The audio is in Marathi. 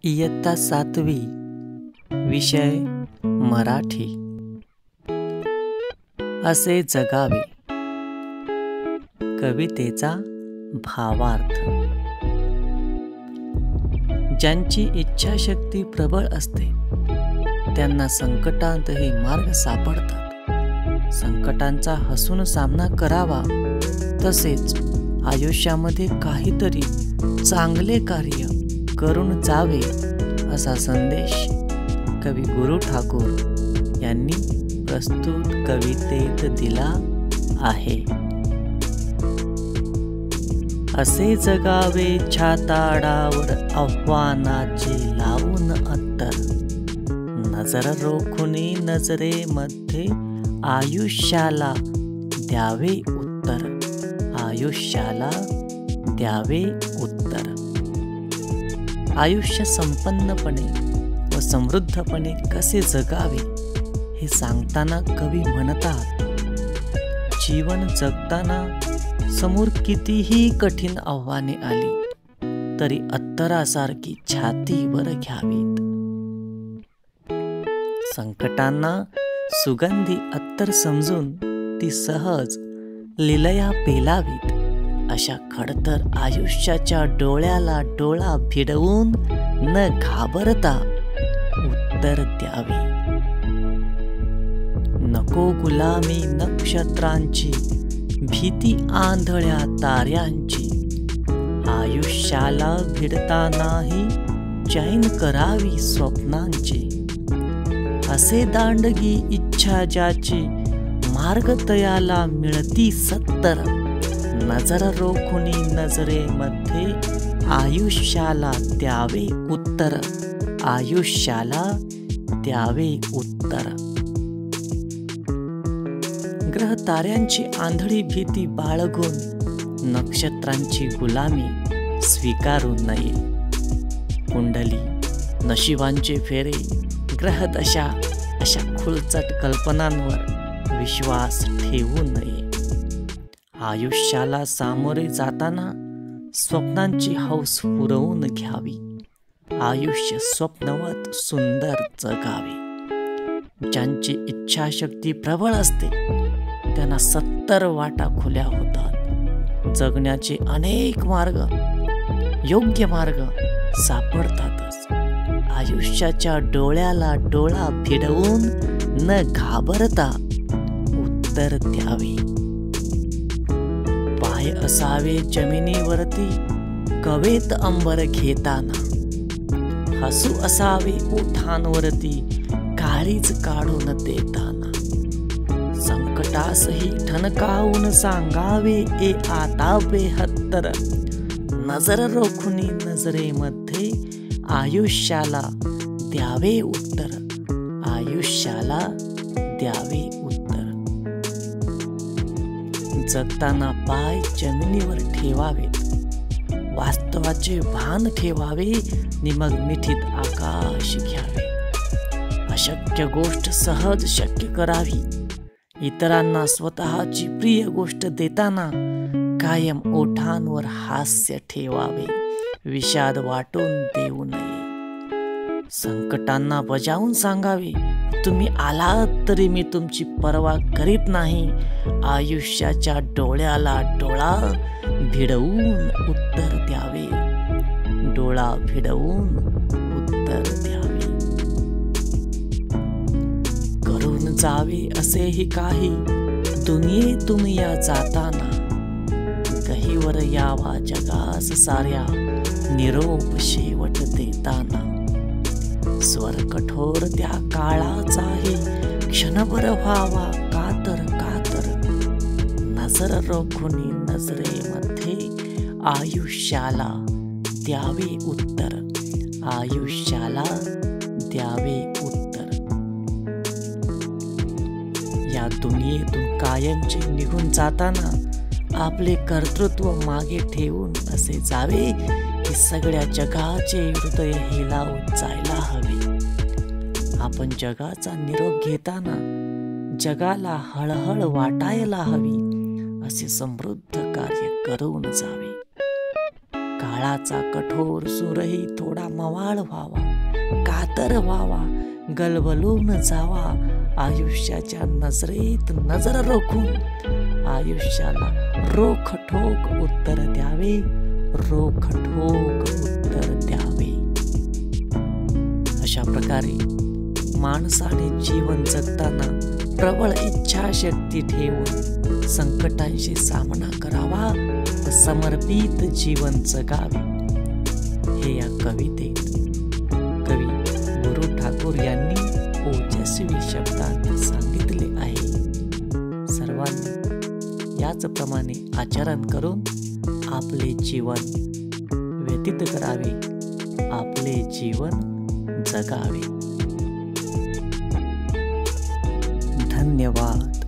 इयत्ता 7वी, विषय मराठी. असे जगावे. कवितेचा भावार्थ. ज्यांची इच्छाशक्ती प्रबळ असते त्यांना संकटांतही मार्ग सापडतात. संकटांचा हसून सामना करावा, तसेच आयुष्यामध्ये काहीतरी चांगले कार्य करून जावे असा संदेश कवी गुरु ठाकूर यांनी प्रस्तुत कवितेत दिला आहे. असे जगावे छाताडावर आव्हानाचे लावून अत्तर. नजर रोखुनी नजरेमध्ये आयुष्याला द्यावे उत्तर. आयुष्याला द्यावे उत्तर. आयुष्य संपन्नपणे व समृद्धपणे कसे जगावे हे सांगताना कवी म्हणतात, जीवन जगताना समोर कितीही कठीण आव्हाने आली तरी अत्तरासारखी छातीवर घ्यावीत. संकटांना सुगंधी अत्तर समजून ती सहज लिलया पेलावीत. अशा खडतर आयुष्याच्या डोळ्याला डोळा भिडवून न घाबरता उत्तर द्यावे. नको गुलामी नक्षत्रांची, भीती आंधळ्या ताऱ्यांची. आयुष्याला भिडतानाही चैन करावी स्वप्नांची. असे दांडगी इच्छा ज्याची, मार्ग तयाला मिळती सत्तर. नजर रोखुनी नजरेमध्ये आयुष्याला द्यावे उत्तर. आयुष्याला द्यावे उत्तर. ग्रह ताऱ्यांची आंधळी भीती बाळगून नक्षत्रांची गुलामी स्वीकारू नये. कुंडली, नशिबांचे फेरे, ग्रहदशा अशा खुलचट कल्पनांवर विश्वास ठेवू नये. आयुष्याला सामोरे जाताना स्वप्नांची हौस पुरवून घ्यावी. आयुष्य स्वप्नवत सुंदर जगावे. ज्यांची इच्छाशक्ती प्रबळ असते त्यांना 70 वाटा खुल्या होतात. जगण्याचे अनेक मार्ग, योग्य मार्ग सापडतातच. आयुष्याच्या डोळ्याला डोळा भिडवून न घाबरता उत्तर द्यावे. पाय असावे जमिनीवरती कवेत अंबर घेताना. हसू असावे ओठांवरती काळीज काढून देताना. संकटासही ठणकावून सांगावे ए आता बेहत्तर. नजर रोखुनी नजरेमध्ये आयुष्याला द्यावे उत्तर. आयुष्याला द्यावे उत्तर. जगताना पाय जमिनीवर ठेवावेत. वास्तवाचे भान ठेवावे नि मग मिठीत आकाश घ्यावे. अशक्य गोष्ट सहज शक्य करावी. इतरांना स्वतःची प्रिय गोष्ट देताना कायम ओठांवर हास्य ठेवावे. विषाद वाटून देऊ नये. संकटांना बजावून सांगावे, तुम्ही आलात तरी मी तुमची पर्वा करीत नाही. आयुष्याच्या डोळ्याला डोळा भिडवून उत्तर द्यावे. डोळा भिडवून उत्तर द्यावे. करून जावे असेही काही दुनियेतून या जाताना. गहीवर यावा जगास साऱ्या निरोप शेवट देताना. स्वर कठोर त्या काळाचाही क्षणभर व्हावा कातर कातर. नजर रोखुनी नजरेमध्ये आयुष्याला द्यावे उत्तर. आयुष्याला द्यावे उत्तर. या दुनियेतून कायमचे निघून जाताना आपले कर्तृत्व मागे ठेवून असे जावे की सगळ्या जगाचे हृदय हेलावून जायला हवे. आपण जगाचा निरोप घेताना जगाला हळहळ वाटायला हवी. असे समृद्ध कार्य करून जावे. काळाचा कठोर सूरही थोडा मवाळ व्हावा, कातर व्हावा, गलबलून जावा, आयुष्याच्या नजरेत नजर रोखून आयुष्याला रोखठोक उत्तर द्यावे, रोखठोक उत्तर द्यावे. अशा प्रकारे माणसाने जीवन जगताना प्रबळ इच्छाशक्ती ठेवून संकटांशी सामना करावा व समर्पित जीवन जगावे. हे या कवितेत कवी गुरु ठाकूर यांनी ओजस्वी शब्दात सांगितले आहे. सर्वांनी याचप्रमाणे आचरण करून आपले जीवन व्यतीत करावे, आपले जीवन जगावे. धन्यवाद.